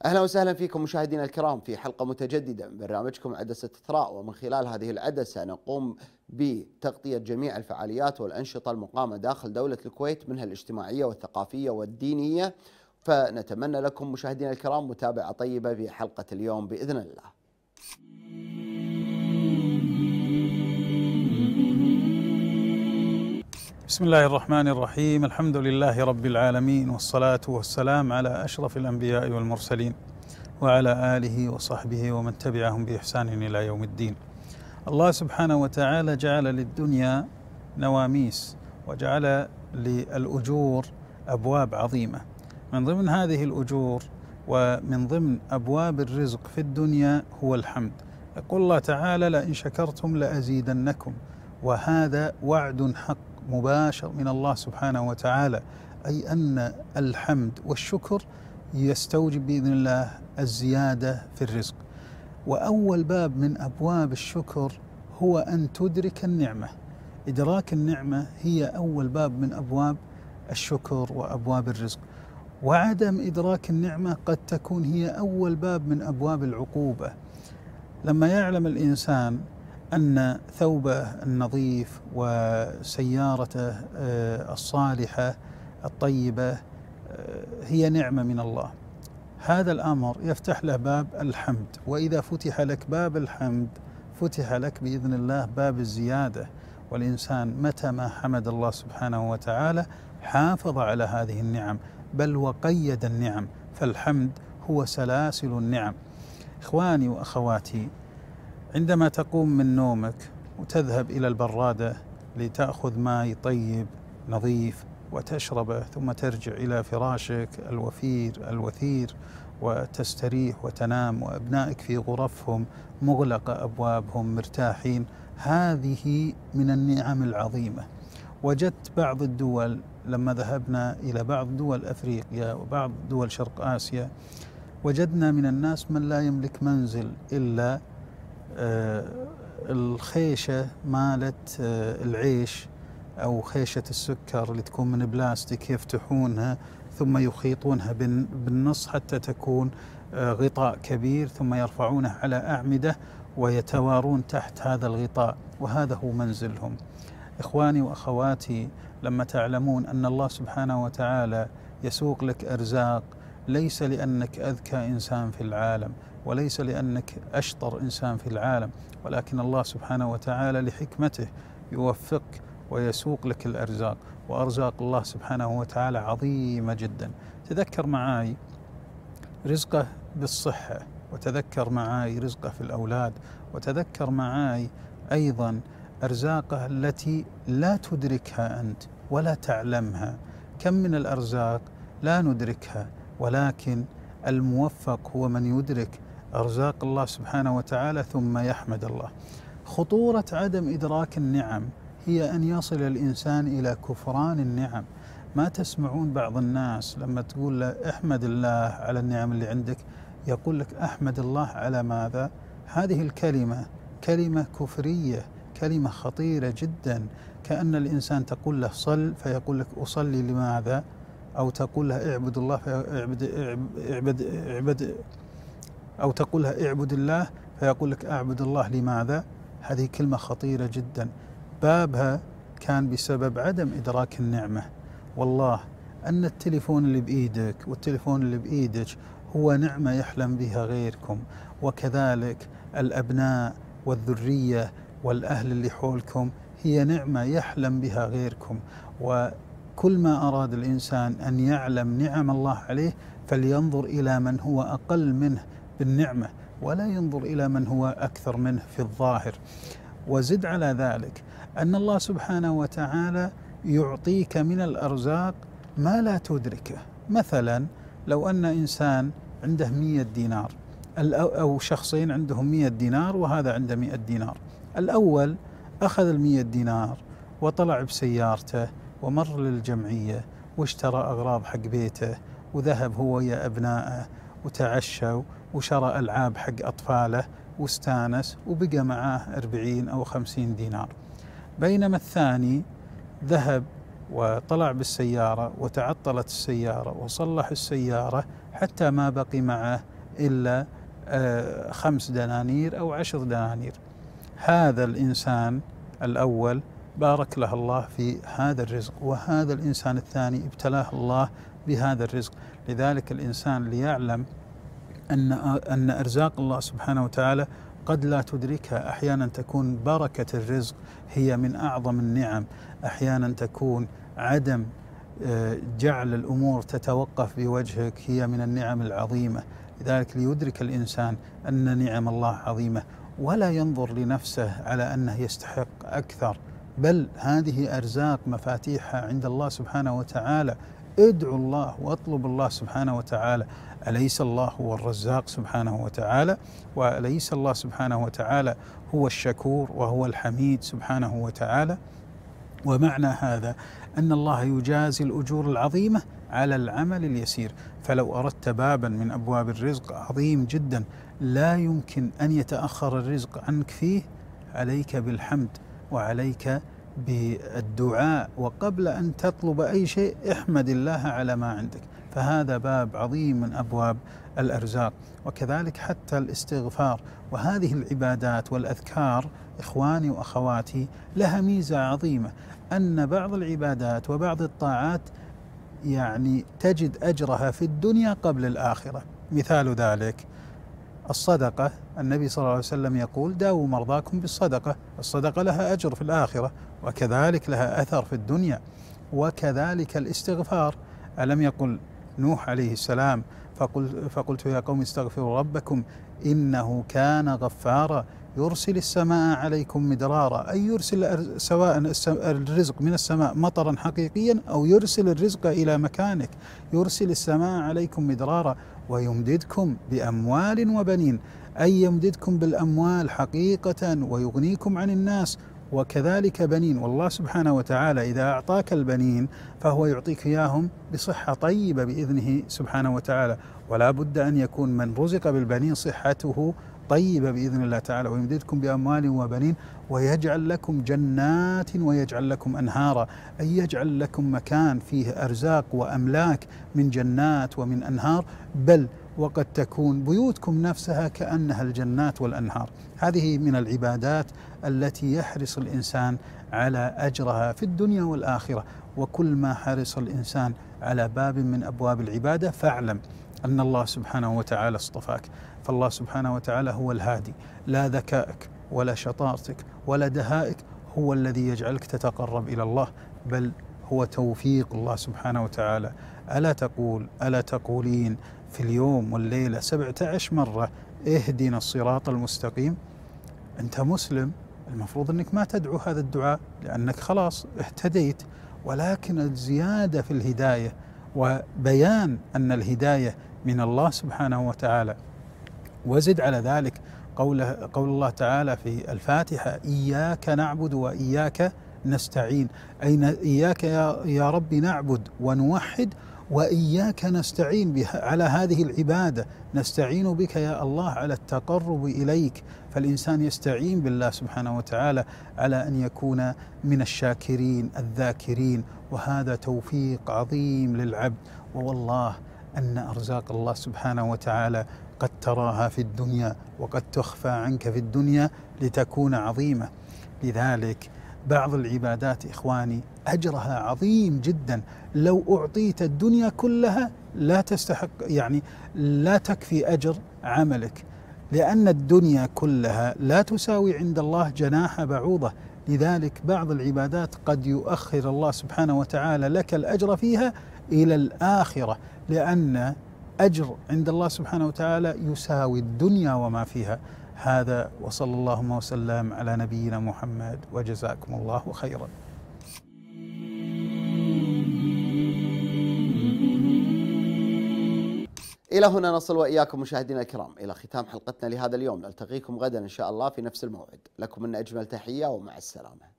أهلا وسهلا فيكم مشاهدينا الكرام في حلقة متجددة من برنامجكم عدسة إثراء، ومن خلال هذه العدسة نقوم بتغطية جميع الفعاليات والأنشطة المقامة داخل دولة الكويت، منها الاجتماعية والثقافية والدينية. فنتمنى لكم مشاهدينا الكرام متابعة طيبة في حلقة اليوم بإذن الله. بسم الله الرحمن الرحيم. الحمد لله رب العالمين، والصلاة والسلام على أشرف الأنبياء والمرسلين وعلى آله وصحبه ومن تبعهم بإحسان إلى يوم الدين. الله سبحانه وتعالى جعل للدنيا نواميس، وجعل للأجور أبواب عظيمة. من ضمن هذه الأجور ومن ضمن أبواب الرزق في الدنيا هو الحمد. يقول الله تعالى: لئن شكرتم لأزيدنكم، وهذا وعد حق مباشر من الله سبحانه وتعالى، أي أن الحمد والشكر يستوجب بإذن الله الزيادة في الرزق. وأول باب من أبواب الشكر هو أن تدرك النعمة. إدراك النعمة هي أول باب من أبواب الشكر وأبواب الرزق، وعدم إدراك النعمة قد تكون هي أول باب من أبواب العقوبة. لما يعلم الإنسان أن ثوبه النظيف وسيارته الصالحة الطيبة هي نعمة من الله، هذا الأمر يفتح له باب الحمد. وإذا فتح لك باب الحمد فتح لك بإذن الله باب الزيادة. والإنسان متى ما حمد الله سبحانه وتعالى حافظ على هذه النعم، بل وقيد النعم، فالحمد هو سلاسل النعم. إخواني وأخواتي، عندما تقوم من نومك وتذهب إلى البرادة لتأخذ ماء طيب نظيف وتشربه، ثم ترجع إلى فراشك الوثير وتستريح وتنام، وأبنائك في غرفهم مغلقة أبوابهم مرتاحين، هذه من النعم العظيمة. وجدت بعض الدول، لما ذهبنا إلى بعض دول أفريقيا وبعض دول شرق آسيا، وجدنا من الناس من لا يملك منزل إلا الخيشة مالت العيش أو خيشة السكر اللي تكون من بلاستيك، يفتحونها ثم يخيطونها بالنص حتى تكون غطاء كبير، ثم يرفعونه على أعمدة ويتوارون تحت هذا الغطاء، وهذا هو منزلهم. إخواني وأخواتي، لما تعلمون أن الله سبحانه وتعالى يسوق لك أرزاق، ليس لأنك أذكى إنسان في العالم، وليس لأنك أشطر إنسان في العالم، ولكن الله سبحانه وتعالى لحكمته يوفقك ويسوق لك الأرزاق. وأرزاق الله سبحانه وتعالى عظيمة جدا. تذكر معي رزقه بالصحة، وتذكر معي رزقه في الأولاد، وتذكر معي أيضا أرزاقه التي لا تدركها أنت ولا تعلمها. كم من الأرزاق لا ندركها، ولكن الموفق هو من يدرك أرزاق الله سبحانه وتعالى ثم يحمد الله. خطورة عدم إدراك النعم هي أن يصل الإنسان إلى كفران النعم. ما تسمعون بعض الناس لما تقول له احمد الله على النعم اللي عندك، يقول لك أحمد الله على ماذا؟ هذه الكلمة كلمة كفرية، كلمة خطيرة جدا. كأن الإنسان تقول له صل فيقول لك أصلي لماذا؟ أو تقول له اعبد الله أو تقول له اعبد الله فيقول لك أعبد الله لماذا؟ هذه كلمة خطيرة جدا، بابها كان بسبب عدم إدراك النعمة. والله أن التليفون اللي بإيدك والتليفون اللي بإيدك هو نعمة يحلم بها غيركم، وكذلك الأبناء والذرية والأهل اللي حولكم هي نعمة يحلم بها غيركم. وكل ما أراد الإنسان أن يعلم نعم الله عليه فلينظر إلى من هو أقل منه بالنعمة، ولا ينظر إلى من هو أكثر منه في الظاهر. وزد على ذلك أن الله سبحانه وتعالى يعطيك من الأرزاق ما لا تدركه. مثلا لو أن إنسان عنده 100 دينار، أو شخصين عندهم 100 دينار وهذا عنده 100 دينار، الأول أخذ 100 دينار وطلع بسيارته ومر للجمعية واشترى أغراض حق بيته، وذهب هو ويا أبنائه وتعشوا وشرى ألعاب حق أطفاله واستانس، وبقى معاه 40 أو 50 دينار. بينما الثاني ذهب وطلع بالسيارة وتعطلت السيارة وصلح السيارة حتى ما بقي معه إلا 5 دنانير أو 10 دنانير. هذا الإنسان الأول بارك له الله في هذا الرزق، وهذا الإنسان الثاني ابتلاه الله بهذا الرزق. لذلك الإنسان ليعلم أن أرزاق الله سبحانه وتعالى قد لا تدركها. أحيانا تكون بركة الرزق هي من أعظم النعم، أحيانا تكون عدم جعل الأمور تتوقف بوجهك هي من النعم العظيمة. لذلك ليدرك الإنسان أن نعم الله عظيمة، ولا ينظر لنفسه على أنه يستحق أكثر، بل هذه أرزاق مفاتيحها عند الله سبحانه وتعالى. ادعوا الله واطلب الله سبحانه وتعالى. أليس الله هو الرزاق سبحانه وتعالى؟ وأليس الله سبحانه وتعالى هو الشكور وهو الحميد سبحانه وتعالى؟ ومعنى هذا أن الله يجازي الأجور العظيمة على العمل اليسير. فلو أردت بابا من أبواب الرزق عظيم جدا لا يمكن أن يتأخر الرزق عنك فيه، عليك بالحمد وعليك بالدعاء، وقبل أن تطلب أي شيء احمد الله على ما عندك. فهذا باب عظيم من أبواب الأرزاق. وكذلك حتى الاستغفار وهذه العبادات والأذكار إخواني وأخواتي لها ميزة عظيمة، أن بعض العبادات وبعض الطاعات يعني تجد أجرها في الدنيا قبل الآخرة. مثال ذلك الصدقة، النبي صلى الله عليه وسلم يقول داووا مرضاكم بالصدقة. الصدقة لها أجر في الآخرة وكذلك لها أثر في الدنيا. وكذلك الاستغفار، ألم يقل نوح عليه السلام فقلت يا قوم استغفروا ربكم إنه كان غفارا يرسل السماء عليكم مدرارا، أي يرسل سواء الرزق من السماء مطرا حقيقيا أو يرسل الرزق إلى مكانك، يرسل السماء عليكم مدرارا ويمددكم بأموال وبنين، أي يمددكم بالأموال حقيقة ويغنيكم عن الناس، وكذلك بنين. والله سبحانه وتعالى إذا أعطاك البنين فهو يعطيك إياهم بصحة طيبة بإذنه سبحانه وتعالى، ولا بد أن يكون من رزق بالبنين صحته طيبة بإذن الله تعالى. ويمددكم بأموال وبنين ويجعل لكم جنات ويجعل لكم أنهارا، أي يجعل لكم مكان فيه أرزاق وأملاك من جنات ومن أنهار، بل وقد تكون بيوتكم نفسها كأنها الجنات والأنهار. هذه من العبادات التي يحرص الإنسان على أجرها في الدنيا والآخرة. وكل ما حرص الإنسان على باب من أبواب العبادة فاعلم أن الله سبحانه وتعالى اصطفاك. فالله سبحانه وتعالى هو الهادي، لا ذكائك ولا شطارتك ولا دهائك هو الذي يجعلك تتقرب إلى الله، بل هو توفيق الله سبحانه وتعالى. ألا تقولين في اليوم والليلة 17 مرة اهدنا الصراط المستقيم؟ أنت مسلم، المفروض أنك ما تدعو هذا الدعاء لأنك خلاص اهتديت، ولكن الزيادة في الهداية وبيان أن الهداية من الله سبحانه وتعالى. وزد على ذلك قول الله تعالى في الفاتحة إياك نعبد وإياك نستعين، أي إياك يا رب نعبد ونوحد، وإياك نستعين على هذه العبادة، نستعين بك يا الله على التقرب إليك. فالإنسان يستعين بالله سبحانه وتعالى على أن يكون من الشاكرين الذاكرين، وهذا توفيق عظيم للعبد. ووالله أن أرزاق الله سبحانه وتعالى قد تراها في الدنيا وقد تخفى عنك في الدنيا لتكون عظيمة. لذلك بعض العبادات إخواني أجرها عظيم جدا، لو أعطيت الدنيا كلها لا تستحق، يعني لا تكفي أجر عملك، لأن الدنيا كلها لا تساوي عند الله جناح بعوضة. لذلك بعض العبادات قد يؤخر الله سبحانه وتعالى لك الأجر فيها إلى الآخرة، لأن أجر عند الله سبحانه وتعالى يساوي الدنيا وما فيها. هذا وصلى اللهم وسلم على نبينا محمد، وجزاكم الله خيرا. إلى هنا نصل وإياكم مشاهدينا الكرام إلى ختام حلقتنا لهذا اليوم. نلتقيكم غدا إن شاء الله في نفس الموعد. لكم منا أجمل تحية ومع السلامة.